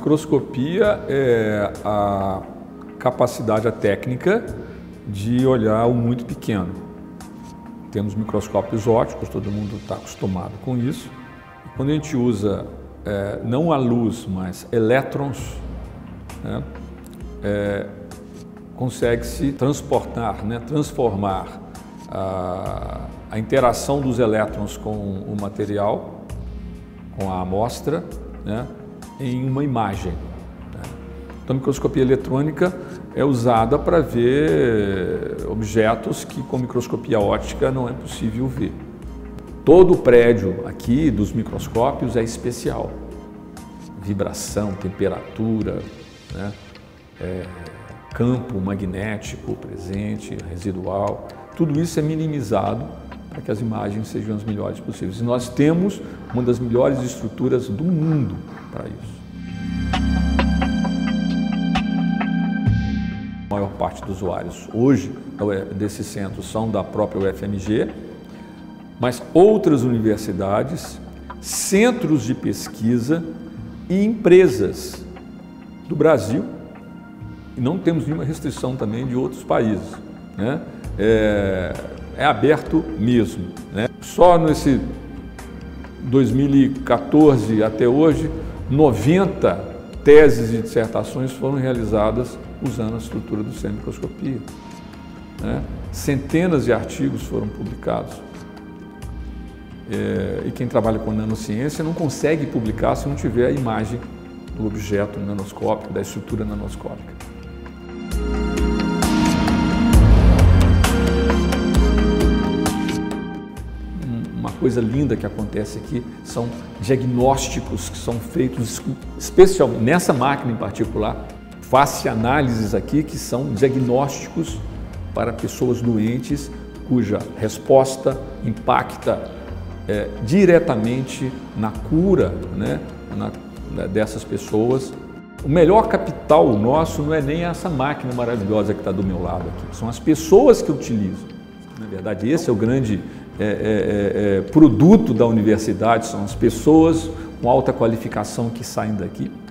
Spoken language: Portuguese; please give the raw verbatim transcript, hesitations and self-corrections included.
microscopia é a capacidade, a técnica de olhar o muito pequeno. Temos microscópios ópticos, todo mundo está acostumado com isso. Quando a gente usa é, não a luz, mas elétrons, né, é, consegue-se transportar, né, transformar a, a interação dos elétrons com o material, com a amostra, né, em uma imagem. Né. Então, a microscopia eletrônica é usada para ver objetos que com microscopia óptica não é possível ver. Todo o prédio aqui dos microscópios é especial. Vibração, temperatura, né, é, campo magnético presente, residual, tudo isso é minimizado para que as imagens sejam as melhores possíveis. E nós temos uma das melhores estruturas do mundo para isso. A maior parte dos usuários hoje desses centros são da própria U F M G, mas outras universidades, centros de pesquisa e empresas do Brasil, e não temos nenhuma restrição também de outros países, né? É, é aberto mesmo, né? Só nesse dois mil e quatorze até hoje, noventa teses e dissertações foram realizadas usando a estrutura do sistema de microscopia, né? Centenas de artigos foram publicados. É, e quem trabalha com nanociência não consegue publicar se não tiver a imagem do objeto nanoscópico, da estrutura nanoscópica. Uma coisa linda que acontece aqui são diagnósticos que são feitos especialmente nessa máquina em particular. Faz-se análises aqui que são diagnósticos para pessoas doentes cuja resposta impacta é, diretamente na cura, né, na, na, dessas pessoas. O melhor capital nosso não é nem essa máquina maravilhosa que está do meu lado aqui, são as pessoas que utilizam. Na verdade, esse é o grande é, é, é, produto da universidade, são as pessoas com alta qualificação que saem daqui.